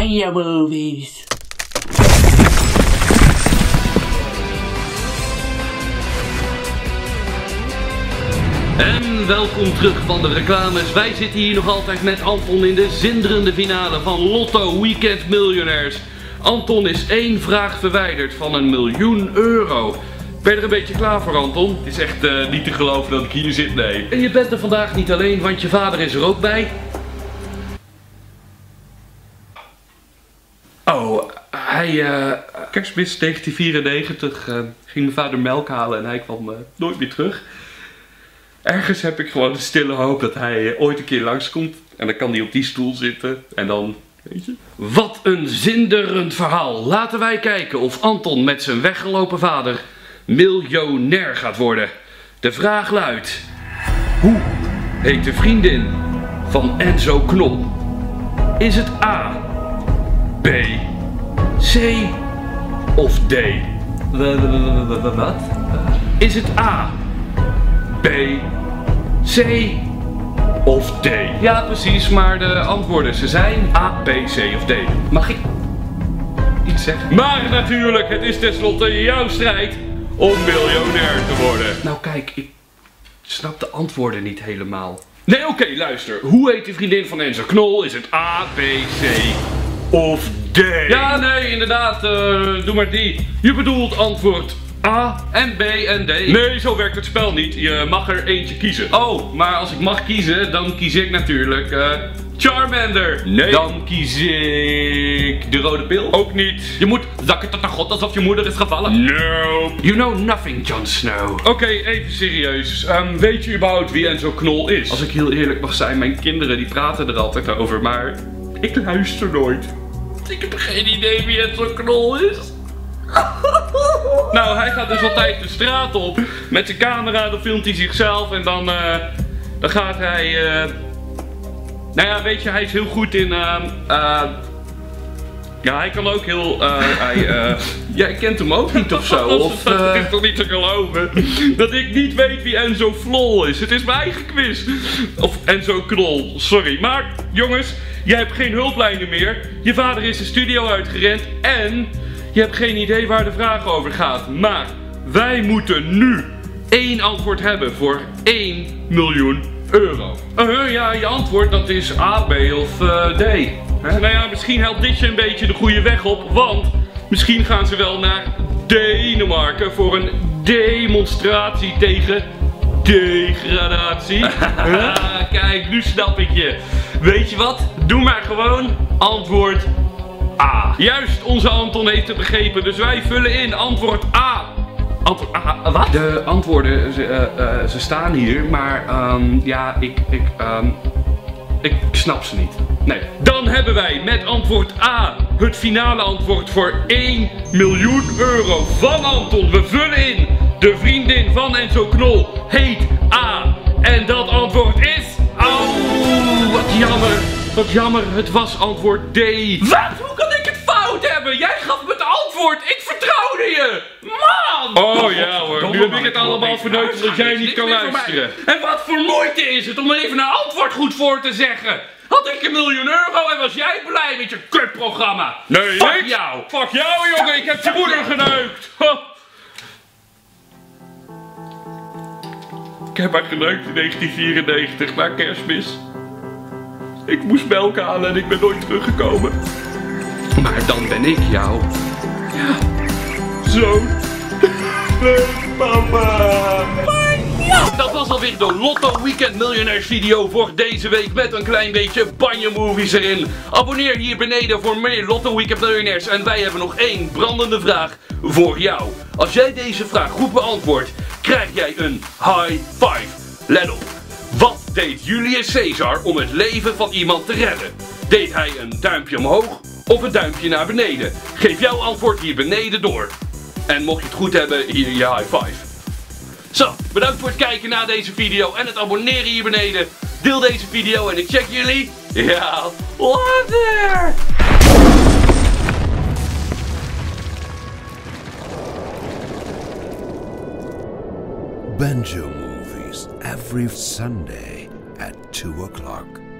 Banja Movies. En welkom terug van de reclames. Wij zitten hier nog altijd met Anton in de zinderende finale van Lotto Weekend Miljonairs. Anton is 1 vraag verwijderd van €1 miljoen. Ben je er een beetje klaar voor, Anton? Het is echt niet te geloven dat ik hier zit, nee. En je bent er vandaag niet alleen, want je vader is er ook bij. Oh, kerstmis 1994 ging mijn vader melk halen en hij kwam nooit meer terug. Ergens heb ik gewoon de stille hoop dat hij ooit een keer langskomt. En dan kan hij op die stoel zitten en dan, weet je. Wat een zinderend verhaal. Laten wij kijken of Anton met zijn weggelopen vader miljonair gaat worden. De vraag luidt: hoe heet de vriendin van Enzo Knol? Is het A, B, C of D? Wat? Is het A, B, C of D? Ja, precies, maar de antwoorden ze zijn A, B, C of D. Mag ik iets zeggen? Maar natuurlijk, het is tenslotte jouw strijd om miljonair te worden. Nou kijk, ik snap de antwoorden niet helemaal. Nee, oké, luister. Hoe heet de vriendin van Enzo Knol? Is het A, B, C of D? Ja, nee, inderdaad. Doe maar die. Je bedoelt antwoord A en B en D. Nee, zo werkt het spel niet. Je mag er eentje kiezen. Oh, maar als ik mag kiezen, dan kies ik natuurlijk Charmander. Nee. Dan kies ik de rode pil. Ook niet. Je moet zakken tot naar God alsof je moeder is gevallen. Nope. You know nothing, Jon Snow. Oké, even serieus. Weet je überhaupt wie Enzo Knol is? Als ik heel eerlijk mag zijn, mijn kinderen die praten er altijd over, maar ik luister nooit. Ik heb geen idee wie Enzo Knol is. Nou, hij gaat dus altijd de straat op met zijn camera, dan filmt hij zichzelf en dan gaat hij, nou ja, weet je, hij is heel goed in, ja, hij kan ook heel, jij kent hem ook niet of zo, of, het is toch niet te geloven dat ik niet weet wie Enzo Knol is. Het is mijn eigen quiz. Of Enzo Knol, sorry. Maar, jongens, jij hebt geen hulplijnen meer, je vader is de studio uitgerend en je hebt geen idee waar de vraag over gaat, maar wij moeten nu 1 antwoord hebben voor €1 miljoen. Ja, je antwoord dat is A, B of D. Nou ja, misschien helpt dit je een beetje de goede weg op, want misschien gaan ze wel naar Denemarken voor een demonstratie tegen degradatie. Kijk, nu snap ik je. Weet je wat? Doe maar gewoon antwoord A. Juist, onze Anton heeft het begrepen, dus wij vullen in antwoord A. Antwoord A, wat? De antwoorden, ze staan hier, maar ja, ik snap ze niet. Nee. Dan hebben wij met antwoord A het finale antwoord voor €1 miljoen van Anton. We vullen in, de vriendin van Enzo Knol heet A. En dat antwoord is... Oh, wat jammer. Wat jammer, het was antwoord D. Wat? Hoe kan ik het fout hebben? Jij gaf me het antwoord. Ik vertrouwde je. Man! Oh ja hoor, nu heb ik het allemaal verneukt omdat jij niet kan luisteren. En wat voor moeite is het om er even een antwoord goed voor te zeggen? Had ik €1 miljoen en was jij blij met je kutprogramma? Nee, fuck jou. Fuck jou, jongen. Ik heb je moeder geneukt. Ik heb haar geneukt in 1994 na kerstmis. Ik moest melk halen en ik ben nooit teruggekomen. Maar dan ben ik jou. Ja. Zo. Leuk, papa. Dat was alweer de Lotto Weekend Miljonairs video voor deze week met een klein beetje Banja Movies erin. Abonneer hier beneden voor meer Lotto Weekend Miljonairs en wij hebben nog 1 brandende vraag voor jou. Als jij deze vraag goed beantwoordt, krijg jij een high five. Let op. Wat deed Julius Caesar om het leven van iemand te redden? Deed hij een duimpje omhoog of een duimpje naar beneden? Geef jouw antwoord hier beneden door. En mocht je het goed hebben, hier je high five. Zo, bedankt voor het kijken naar deze video en het abonneren hier beneden. Deel deze video en ik check jullie. Ja, later! Banja Movies every Sunday at 2 o'clock.